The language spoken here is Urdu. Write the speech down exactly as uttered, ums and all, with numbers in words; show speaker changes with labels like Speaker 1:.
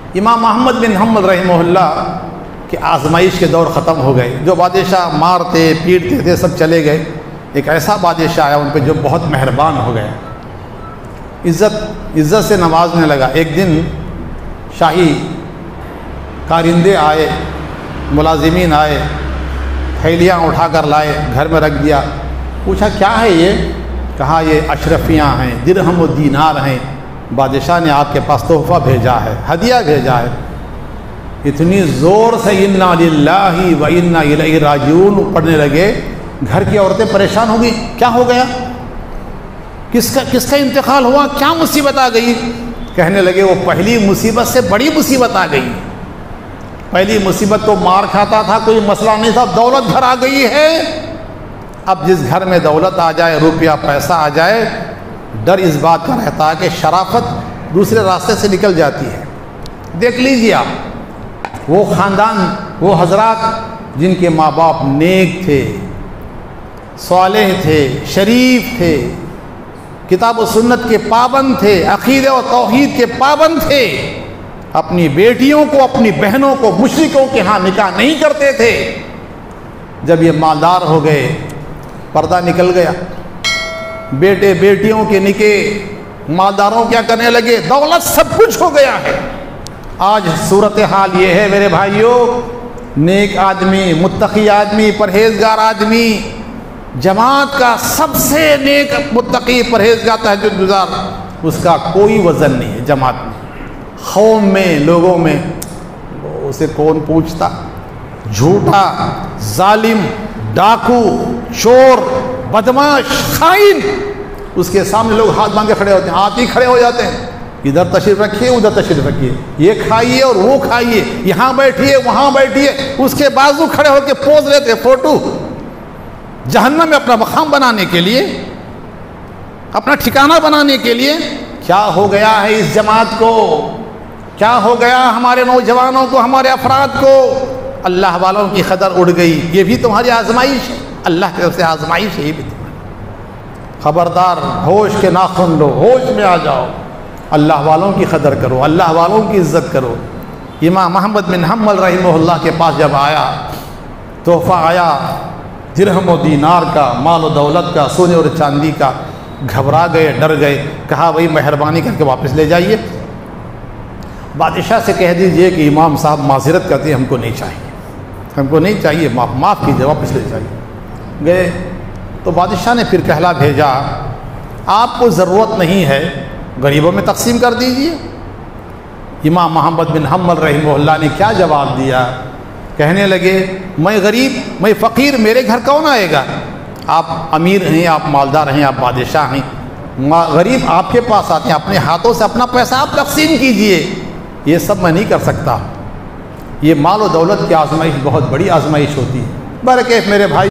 Speaker 1: امام محمد بن حنبل رحمہ اللہ کہ آزمائش کے دور ختم ہو گئے، جو بادشاہ مارتے پیٹتے تھے سب چلے گئے، ایک ایسا بادشاہ آیا ان پہ جو بہت مہربان ہو گیا، عزت عزت سے نوازنے لگا۔ ایک دن شاہی کارندے آئے، ملازمین آئے، تھیلیاں اٹھا کر لائے، گھر میں رکھ دیا۔ پوچھا کیا ہے یہ؟ کہا یہ اشرفیاں ہیں، درہم و دینار ہیں، بادشاہ نے آپ کے پاس تحفہ بھیجا ہے، ہدیہ بھیجا ہے۔ اتنی زور سے انا للہ و انا الیہ راجعون پڑھنے لگے، گھر کی عورتیں پریشان ہو گئی، کیا ہو گیا؟ کس کا کس کا انتقال ہوا؟ کیا مصیبت آ گئی؟ کہنے لگے وہ پہلی مصیبت سے بڑی مصیبت آ گئی۔ پہلی مصیبت تو مار کھاتا تھا، کوئی مسئلہ نہیں تھا، دولت گھر آ گئی ہے۔ اب جس گھر میں دولت آ جائے، روپیہ پیسہ آ جائے، ڈر اس بات کا رہتا ہے کہ شرافت دوسرے راستے سے نکل جاتی ہے۔ دیکھ لیجیے آپ وہ خاندان، وہ حضرات جن کے ماں باپ نیک تھے، صالح تھے، شریف تھے، کتاب و سنت کے پابند تھے، عقیدہ و توحید کے پابند تھے، اپنی بیٹیوں کو، اپنی بہنوں کو مشرکوں کے ہاں نکاح نہیں کرتے تھے۔ جب یہ مالدار ہو گئے، پردہ نکل گیا، بیٹے بیٹیوں کے نکاح مالداروں کیا کرنے لگے، دولت سب کچھ ہو گیا ہے۔ آج صورتحال یہ ہے میرے بھائیوں، نیک آدمی، متقی آدمی، پرہیزگار آدمی، جماعت کا سب سے نیک متقی پرہیزگار تہجد گزار، اس کا کوئی وزن نہیں ہے جماعت میں، قوم میں، لوگوں میں اسے کون پوچھتا؟ جھوٹا، ظالم، ڈاکو، چور، بدماش، خائن، اس کے سامنے لوگ ہاتھ باندھ کے کھڑے ہوتے ہیں، ہاتھ ہی کھڑے ہو جاتے ہیں، ادھر تشریف رکھیے، ادھر تشریف رکھیے، یہ کھائیے اور وہ کھائیے، یہاں بیٹھیے وہاں بیٹھیے، اس کے بازو کھڑے ہو کے پوز لیتے، فوٹو، جہنم میں اپنا مقام بنانے کے لیے، اپنا ٹھکانہ بنانے کے لیے۔ کیا ہو گیا ہے اس جماعت کو؟ کیا ہو گیا ہمارے نوجوانوں کو، ہمارے افراد کو؟ اللہ والوں کی قدر اڑ گئی۔ یہ بھی تمہاری آزمائش ہے، اللہ کی طرف سے آزمائش ہے یہ بھی تمہاری۔ خبردار، ہوش کے ناخن لو، ہوش میں آ جاؤ، اللہ والوں کی قدر کرو، اللہ والوں کی عزت کرو۔ امام محمد بن حنبل رحمہ اللہ کے پاس جب آیا، تحفہ آیا درہم و دینار کا، مال و دولت کا، سونے اور چاندی کا، گھبرا گئے، ڈر گئے، کہا بھائی مہربانی کر کے واپس لے جائیے۔ بادشاہ سے کہہ دیجئے کہ امام صاحب معذرت کرتے ہیں، ہم کو نہیں چاہیے، ہم کو نہیں چاہیے، معاف معاف کیجیے، واپس لے جائیے۔ گئے تو بادشاہ نے پھر کہلا بھیجا، آپ کو ضرورت نہیں ہے، غریبوں میں تقسیم کر دیجئے۔ امام محمد بن حنبل رحمہ اللہ نے کیا جواب دیا؟ کہنے لگے میں غریب، میں فقیر، میرے گھر کون آئے گا؟ آپ امیر ہیں، آپ مالدار ہیں، آپ بادشاہ ہیں، غریب آپ کے پاس آتے ہیں، اپنے ہاتھوں سے اپنا پیسہ آپ تقسیم کیجئے۔ یہ سب میں نہیں کر سکتا، یہ مال و دولت کی آزمائش بہت بڑی آزمائش ہوتی ہے۔ برکہ میرے بھائی